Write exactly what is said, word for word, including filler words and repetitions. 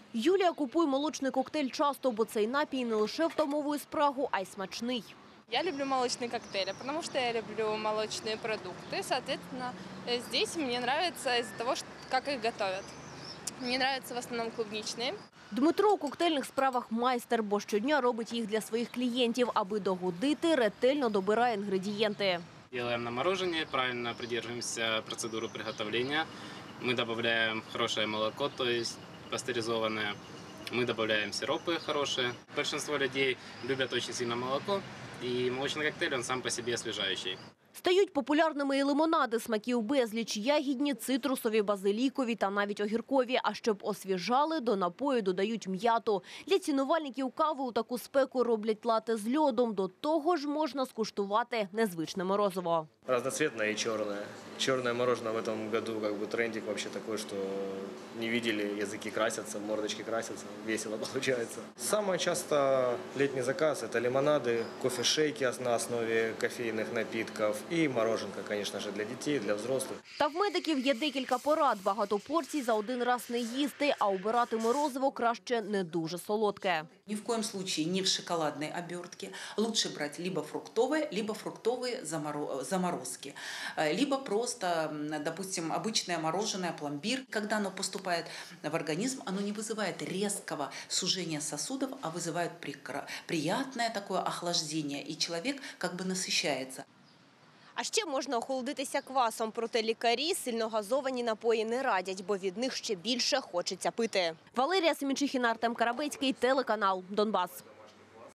Юлія купує молочний коктейль часто, бо цей напій не лише втамовує спрагу, а й смачний. Я люблю молочные коктейли, потому что я люблю молочные продукты. Соответственно, здесь мне нравится из-за того, как их готовят. Мне нравятся в основном клубничные. Дмитро у коктейльних справах майстер, бо щодня робить їх для своїх клієнтів. Аби догодити, ретельно добирає інгредієнти. Делаем на мороженое, правильно придерживаемся процедуры приготовления. Мы добавляем хорошее молоко, то есть пастеризованное. Мы добавляем сиропы хорошие. Большинство людей любят очень сильно молоко, и молочный коктейль, он сам по себе освежающий. Стають популярними і лимонади, смаків безліч, ягідні, цитрусові, базилікові та навіть огіркові. А щоб освіжали, до напою додають м'яту. Для цінувальників кави у таку спеку роблять лате з льодом. До того ж можна скуштувати незвичне морозиво. Разноцветное и черное. Черное мороженое в этом году как бы трендик вообще такой, что не видели, языки красятся, мордочки красятся, весело получается. Самый часто летний заказ – это лимонады, кофе-шейки на основе кофейных напитков и мороженка, конечно же, для детей, для взрослых. Та в медиків є декілька порад. Багато порцій за один раз не їсти, а обирати морозиво краще не дуже солодке. Ни в коем случае не в шоколадной обертке. Лучше брать либо фруктовые, либо фруктовые заморозки. Либо просто, допустим, обычное мороженое, пломбир. Когда оно поступает в организм, оно не вызывает резкого сужения сосудов, а вызывает приятное такое охлаждение. И человек как бы насыщается. А ще можна охолодитися квасом, проте лікарі сильногазовані напої не радять, бо від них ще більше хочеться пити. Валерія Семенчихіна, Артем Карабецький, телеканал «Донбас».